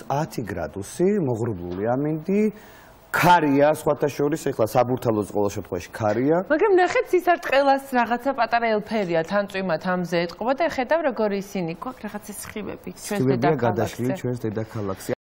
10 გრადუსი, მოღრუბლული ამინდი, ქარია, სხვათა შორის, ეხლა საბურთალოს ყოველ შემთხვევაში ქარია. მაგრამ ნახეთ სისარტყელას რაღაცა პატარა ელფერია, თან წვიმათ ამზე ეტყობა და ხედავ როგორი ისინი გვაქვს რაღაცა სხივები ჩვენს დედაქალაქზე. გადაშლილი ჩვენს დედაქალაქზე.